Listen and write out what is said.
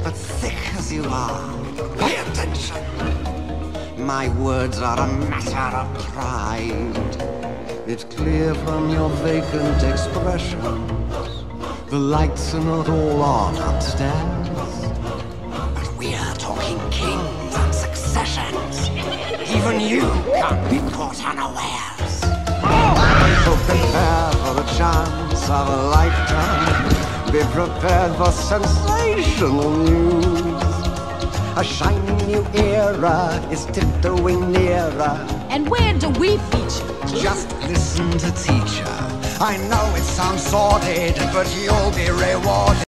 But thick as you are, pay attention. My words are a matter of pride. It's clear from your vacant expression the lights are not all on upstairs. But we're talking kings and successions. Even you can't be caught unawares. So prepare for the chance of a lifetime. Be prepared for sensational news. A shining new era is tiptoeing nearer. And where do we feature? Just listen to teacher. I know it sounds sordid, but you'll be rewarded.